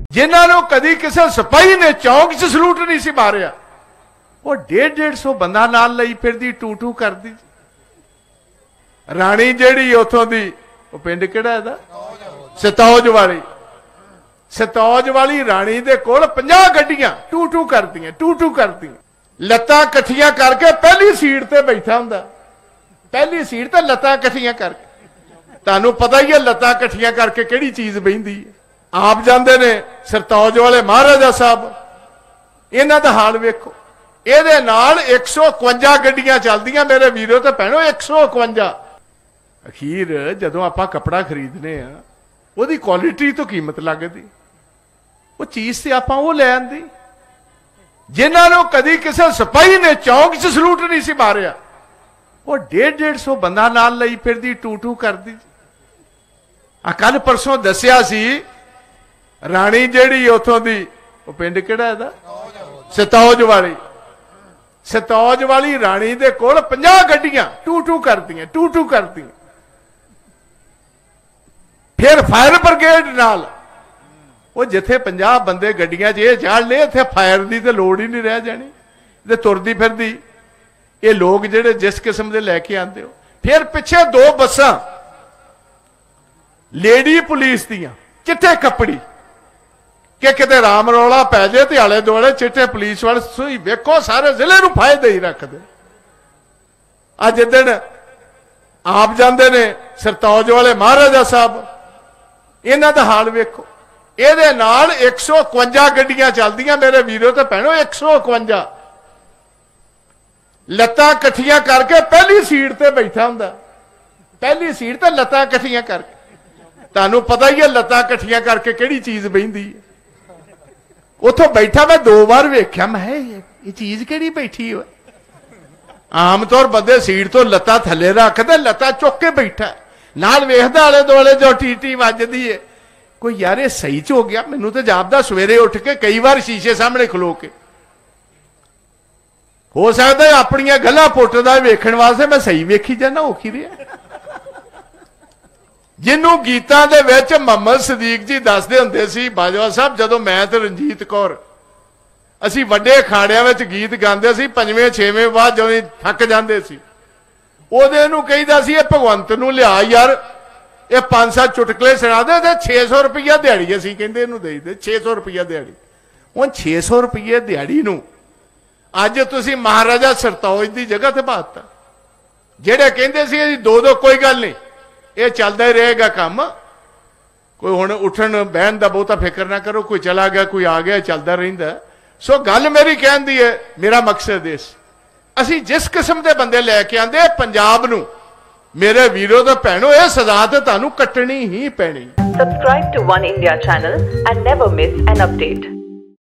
जिन्होंने कदी किसी सिपाही ने चौक च सलूट नहीं सी मारिया, वो 150 बंदा नाल लई फिरदी टू टू करदी। राणी जेड़ी उथों दी वो पिंड किहड़ा है सतौज वाली, सतौज वाली राणी दे कोल 50 गड्डियां टू टू करदियां, टू टू करदियां। लत्तां कट्ठियां करके पहली सीट ते बैठा हुंदा, पहली सीट ते लत्तां कट्ठियां करके। तुहानूं पता ही है लत्तां कट्ठियां करके किहड़ी चीज बहिंदी है। आप जांदे ने सरतौज वाले महाराजा साहब, इन्हां दा हाल वेखो। ਇਹਦੇ ਨਾਲ 151 ਗੱਡੀਆਂ ਚੱਲਦੀਆਂ मेरे वीरो ਤੇ ਭੈਣੋ, 151। ਅਖੀਰ ਜਦੋਂ ਆਪਾਂ ਕੱਪੜਾ ਖਰੀਦਨੇ ਆ ਉਹਦੀ ਕੁਆਲਿਟੀ ਤੋਂ ਕੀਮਤ ਲੱਗਦੀ, ਉਹ ਚੀਜ਼ ਤੇ ਆਪਾਂ ਉਹ ਲੈ ਆਂਦੀ। ਜਿਨ੍ਹਾਂ ਨੂੰ ਕਦੀ ਕਿਸੇ ਸਿਪਾਹੀ ਨੇ ਚੌਕ 'ਚ ਸਲੂਟ ਨਹੀਂ ਸੀ ਮਾਰਿਆ, ਉਹ 150 ਬੰਦਾ ਨਾਲ ਲਈ ਫਿਰਦੀ ਟੂ ਟੂ ਕਰਦੀ। ਆ ਕੱਲ ਪਰਸੋਂ ਦੱਸਿਆ ਸੀ ਰਾਣੀ ਜਿਹੜੀ ਉਥੋਂ ਦੀ, ਉਹ ਪਿੰਡ ਕਿਹੜਾ ਇਹਦਾ ਸਤੌਜ ਵਾਲੀ, सतौज वाली राणी दे कोल 50 गड्डियां टू टू करदियां, टू टू करदियां। फिर फायर ब्रिगेड नाल वो जिथे 50 बंदे गड्डियां च चाड़ ले, इत्थे फायर दी ते लोड़ ही नहीं रह जानी, ते तुरदी फिरदी ये लोग जिहड़े जिस किस्म दे लैके आंदे हो। फिर पिछे 2 बसां लेडी पुलिस दियां चिट्टे कपड़ी कि किते राम रौला पै जाए तो आले दुआले चिट्टे पुलिस वाले सुई वेखो सारे जिले नूं फायदे ही रखते। अज दिन आप जांदे ने सरतौज वाले महाराजा साहब, इन्हां दा हाल वेखो। इहदे नाल 151 गड्डियां चलदियां मेरे वीरो ते भैणो, 151। लत्तां कट्ठियां करके पहली सीट ते बैठा हुंदा, पहली सीट ते लत्तां कट्ठियां करके। तुहानूं पता ही है लत्तां कट्ठियां करके किहड़ी चीज बहिंदी है। उथों बैठा मैं 2 बार वेख्या, मैं ये चीज केड़ी बैठी है। आम तौर बंदे सीट तो लत्तां थले रखदे, लत्तां चुक के बैठा, नाल वेखदा आले दुआले जो टीटी वजदी है। कोई यार ये सही च हो गया। मैनूं तो जापदा सवेरे उठ के कई बार शीशे सामने खलो के, हो सकदा है अपनियां गल्लां पुੱਟਦਾ वेखण वास्ते मैं सही वेखी जाना, औखी रहा। जिन्हों गीतां दे विच मुहम्मद सदीक जी दसदे हुंदे सी, बाजवा साहब जदों मैं ते रंजीत कौर असीं वड्डे अखाड़ियां विच गीत गांदे सी, 5वें 6वें बाद जदों थक जांदे सी, उहदे नूं कहीदा सी, भगवंत नूं लिया यार, ये 5-7 चुटकले सुणा दे ते 600 रुपया दिहाड़ी असीं कहंदे इहनूं देई दे, 600 रुपया दिहाड़ी। हुण 600 रुपये दिहाड़ी नूं अज तुसीं महाराजा सरतौज दी जगह ते पाता। जिहड़े कहंदे सी असीं 2-2 कोई गल नहीं, ये चलता ही रहेगा काम, कोई हुण उठन बहन का बहुता फिक्र ना करो, कोई चला गया कोई आ गया, चलता रहिंदा। सो गल मेरी कहण दी है, मेरा मकसद इस असीं जिस किस्म के बंदे लैके आंदे पंजाब नूं, मेरे वीरो ते भैणो, ये सज़ा ते तुहानूं कट्टणी ही पैणी। Subscribe to One India channel and never miss an update.